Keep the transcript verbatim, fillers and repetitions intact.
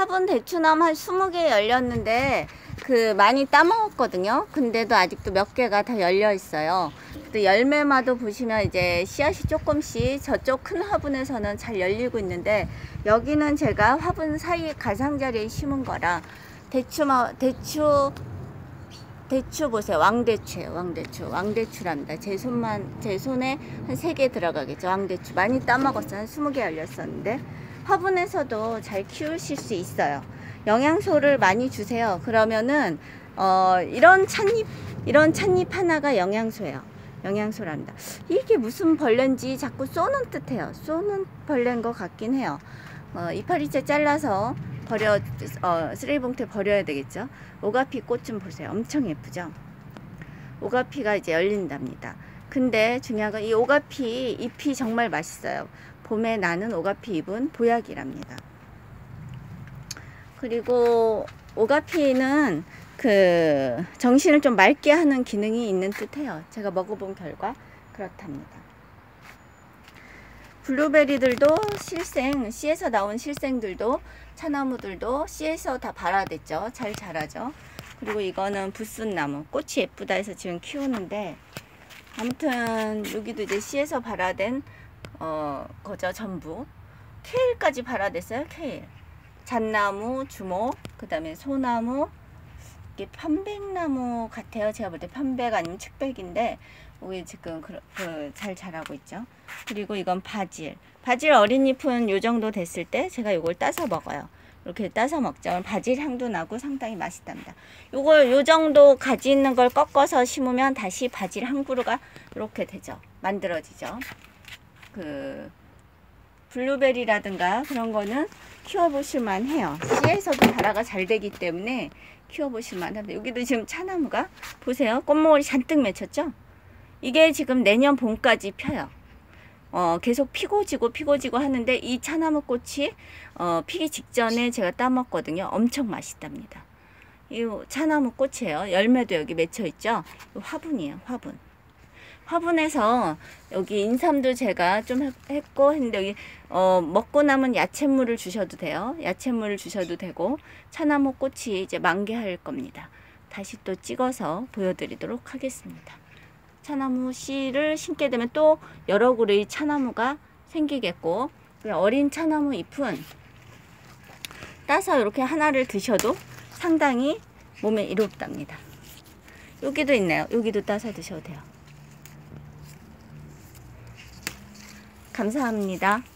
화분 대추나무 한 스무 개 열렸는데 그 많이 따먹었거든요. 근데도 아직도 몇 개가 더 열려 있어요. 또 열매마도 보시면 이제 씨앗이 조금씩 저쪽 큰 화분에서는 잘 열리고 있는데, 여기는 제가 화분 사이 가장자리에 심은 거라 대추 대추 대추 보세요. 왕대추예요. 왕대추. 왕대추랍니다. 제 손만, 제 손에 한 세 개 들어가겠죠. 왕대추. 많이 따먹었어요. 한 스무 개 열렸었는데, 화분에서도 잘 키우실 수 있어요. 영양소를 많이 주세요. 그러면은, 어, 이런 찻잎, 이런 찻잎 하나가 영양소예요. 영양소랍니다. 이게 무슨 벌레인지 자꾸 쏘는 듯 해요. 쏘는 벌레인 것 같긴 해요. 어, 이파리째 잘라서 버려, 어, 쓰레기 봉투에 버려야 되겠죠. 오가피 꽃 좀 보세요. 엄청 예쁘죠. 오가피가 이제 열린답니다. 근데 중요한 건 이 오가피 잎이 정말 맛있어요. 봄에 나는 오가피 잎은 보약이랍니다. 그리고 오가피는 그 정신을 좀 맑게 하는 기능이 있는 듯해요. 제가 먹어본 결과 그렇답니다. 블루베리들도 실생, 씨에서 나온 실생들도, 차나무들도 씨에서 다 발화됐죠. 잘 자라죠. 그리고 이거는 부순나무, 꽃이 예쁘다 해서 지금 키우는데, 아무튼 여기도 이제 씨에서 발화된 어 거죠. 전부 케일까지 발화됐어요. 케일, 잣나무, 주목, 그 다음에 소나무, 이게 편백나무 같아요. 제가 볼 때 편백 아니면 측백인데 여기 지금 그, 그, 잘 자라고 있죠. 그리고 이건 바질. 바질 어린 잎은 요 정도 됐을 때 제가 요걸 따서 먹어요. 이렇게 따서 먹죠. 바질 향도 나고 상당히 맛있답니다. 요걸 요 정도 가지 있는 걸 꺾어서 심으면 다시 바질 한 그루가 이렇게 되죠. 만들어지죠. 그 블루베리라든가 그런 거는 키워보실만 해요. 씨에서도 발화가 잘 되기 때문에 키워보실만 한데, 여기도 지금 차나무가 보세요. 꽃몽울이 잔뜩 맺혔죠. 이게 지금 내년 봄까지 펴요. 어, 계속 피고 지고 피고 지고 하는데, 이 차나무 꽃이 어, 피기 직전에 제가 따먹거든요. 엄청 맛있답니다. 이 차나무 꽃이에요. 열매도 여기 맺혀 있죠. 화분이에요. 화분. 화분에서 여기 인삼도 제가 좀 했고 했는데, 여기 어, 먹고 남은 야채물을 주셔도 돼요. 야채물을 주셔도 되고, 차나무 꽃이 이제 만개할 겁니다. 다시 또 찍어서 보여드리도록 하겠습니다. 차나무 씨를 심게 되면 또 여러 그루의 차나무가 생기겠고, 어린 차나무 잎은 따서 이렇게 하나를 드셔도 상당히 몸에 이롭답니다. 여기도 있네요. 여기도 따서 드셔도 돼요. 감사합니다.